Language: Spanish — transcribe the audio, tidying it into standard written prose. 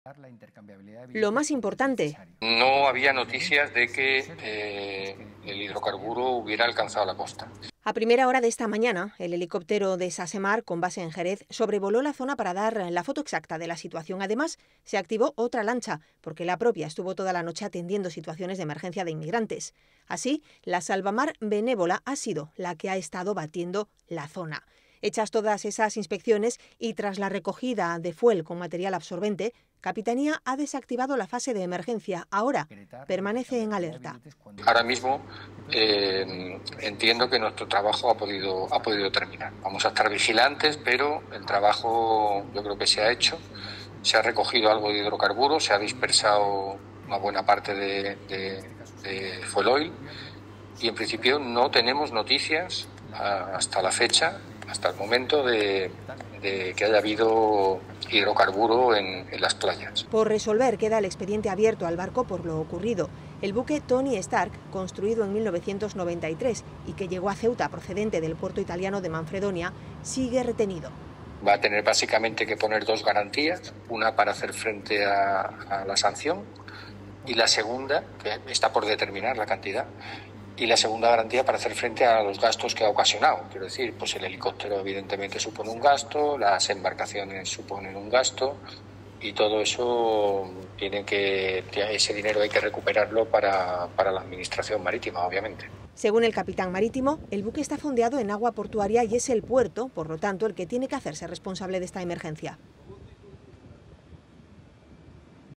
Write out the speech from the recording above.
Lo más importante: no había noticias de que el hidrocarburo hubiera alcanzado la costa. A primera hora de esta mañana, el helicóptero de Sasemar, con base en Jerez, sobrevoló la zona para dar la foto exacta de la situación. Además, se activó otra lancha, porque la propia estuvo toda la noche atendiendo situaciones de emergencia de inmigrantes. Así, la Salvamar Benévola ha sido la que ha estado batiendo la zona. Hechas todas esas inspecciones y tras la recogida de fuel con material absorbente, Capitanía ha desactivado la fase de emergencia. Ahora permanece en alerta. Ahora mismo entiendo que nuestro trabajo ha podido terminar. Vamos a estar vigilantes, pero el trabajo yo creo que se ha hecho. Se ha recogido algo de hidrocarburos, se ha dispersado una buena parte de fuel oil y en principio no tenemos noticias hasta la fecha, hasta el momento de que haya habido hidrocarburo en las playas. Por resolver queda el expediente abierto al barco por lo ocurrido. El buque Tony Stark, construido en 1993 y que llegó a Ceuta procedente del puerto italiano de Manfredonia, sigue retenido. Va a tener básicamente que poner dos garantías, una para hacer frente a la sanción y la segunda, que está por determinar la cantidad, y la segunda garantía para hacer frente a los gastos que ha ocasionado. Quiero decir, pues el helicóptero evidentemente supone un gasto, las embarcaciones suponen un gasto y todo eso ese dinero hay que recuperarlo para la administración marítima, obviamente. Según el capitán marítimo, el buque está fondeado en agua portuaria y es el puerto, por lo tanto, el que tiene que hacerse responsable de esta emergencia.